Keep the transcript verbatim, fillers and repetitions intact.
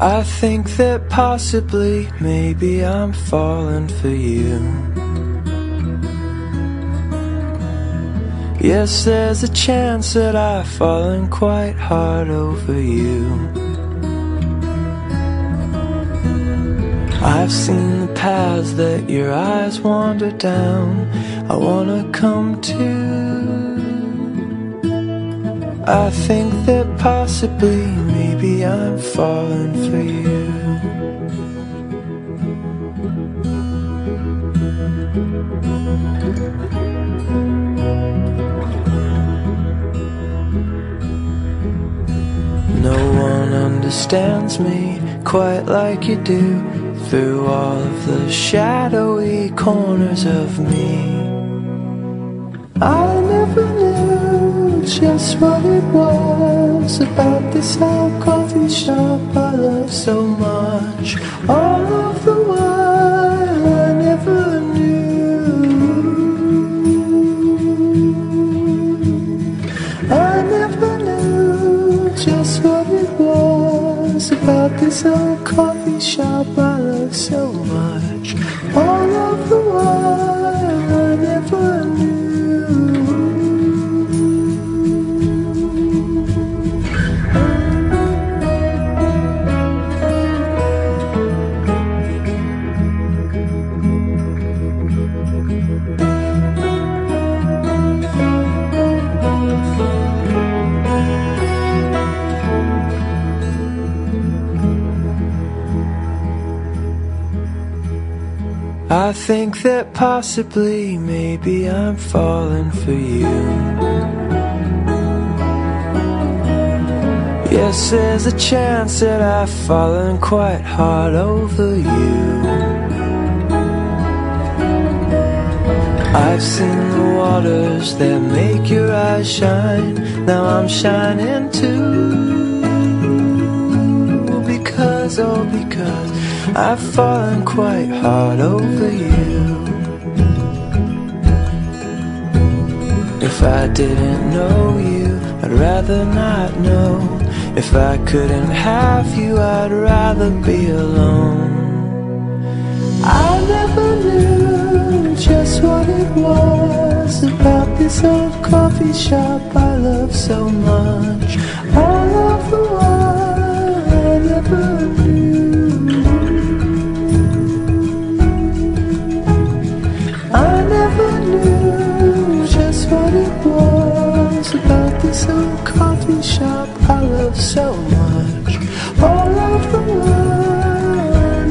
I think that possibly, maybe I'm falling for you. Yes, there's a chance that I've fallen quite hard over you. I've seen the paths that your eyes wander down. I wanna come too. I think that possibly, maybe I'm falling for you. No one understands me quite like you do, through all of the shadowy corners of me. I never knew just what it was about this old coffee shop I love so much. All of the while I never knew. I never knew just what it was about this old coffee shop I love so much. All of the while I never knew. I think that possibly, maybe I'm falling for you. Yes, there's a chance that I've fallen quite hard over you. I've seen the waters that make your eyes shine. Now I'm shining too. Because, oh because I've fallen quite hard over you. If I didn't know you, I'd rather not know. If I couldn't have you, I'd rather be alone. I never knew just what it was about this old coffee shop I love so much. All of the while I never knew. I never knew just what it was about this old coffee shop I love so much.